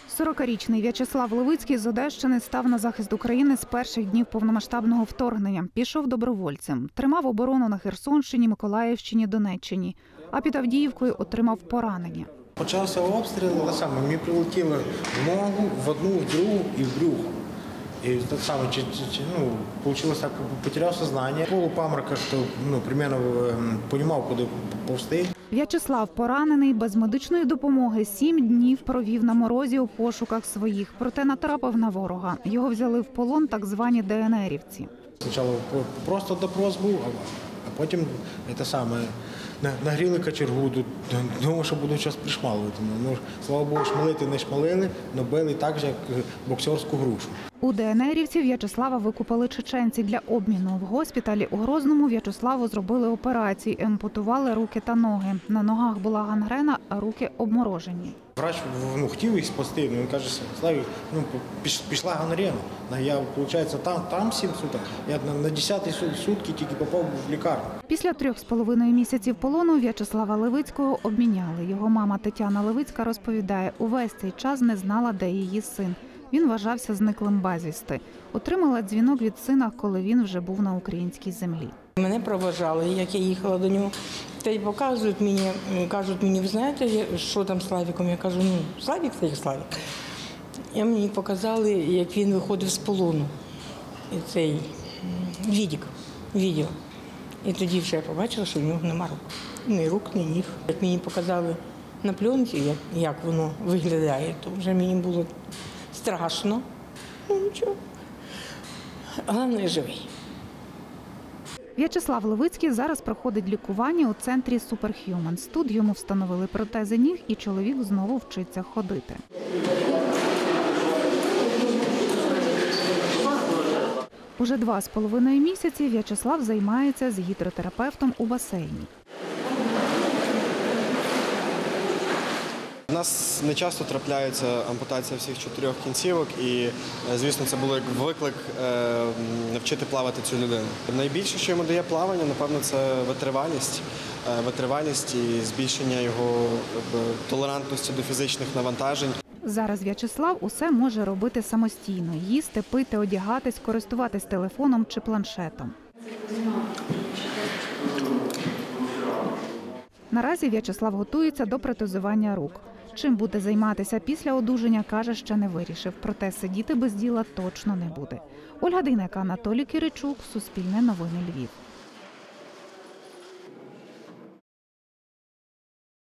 40-річний В'ячеслав Левицький з Одещини став на захист України з перших днів повномасштабного вторгнення. Пішов добровольцем. Тримав оборону на Херсонщині, Миколаївщині, Донеччині. А під Авдіївкою отримав поранення. Почався обстріл, мені прилетіло в ногу, в одну, в другу і в брюхо. І так само, вийшло так, потеряв сознання. Полупаморка, що примерно розумів, куди повсти. В'ячеслав поранений, без медичної допомоги 7 днів провів на морозі у пошуках своїх. Проте натрапив на ворога. Його взяли в полон так звані ДНРівці. Спочатку просто допрос був, а потім нагріли кочергу. Думав, що буду зараз пришмалювати. Слава Богу, шмалити не шмалили, але били так же, як боксерську грушу. У ДНРівців В'ячеслава викупали чеченці для обміну. В госпіталі у Грозному В'ячеславу зробили операції, ампутували руки та ноги. На ногах була гангрена, а руки обморожені. Врач хотів їх спасти, він каже, Славік, пішла гангрена. Я, виходить, там 7 суток, я на 10-й сутки тільки попав в лікарню. Після 3,5 місяців полону В'ячеслава Левицького обміняли. Його мама Тетяна Левицька розповідає, увесь цей час не знала, де її син. Він вважався зниклим безвісти. Отримала дзвінок від сина, коли він вже був на українській землі. Мене проважали, як я їхала до нього. Та й показують мені, кажуть мені, ви знаєте, що там з Славіком? Я кажу, Славік – це як Славік. І мені показали, як він виходив з полону. І цей відео. І тоді вже я побачила, що в нього нема рук. Ні рук, ні ніг. Як мені показали на пленці, як воно виглядає, то вже мені було страшно. Нічого. Головне, живий. В'ячеслав Левицький зараз проходить лікування у центрі Superhumans. Тут йому встановили протези ніг і чоловік знову вчиться ходити. Уже 2,5 місяці В'ячеслав займається з гідротерапевтом у басейні. У нас не часто трапляється ампутація всіх 4 кінцівок і, звісно, це було як виклик навчити плавати цю людину. Найбільше, що йому дає плавання, напевно, це витривалість і збільшення його толерантності до фізичних навантажень. Зараз В'ячеслав усе може робити самостійно – їсти, пити, одягатись, користуватись телефоном чи планшетом. Наразі В'ячеслав готується до протезування рук. Чим буде займатися після одужання, каже, ще не вирішив. Проте сидіти без діла точно не буде. Ольга Дейнека, Анатолій Киричук, Суспільне новини, Львів.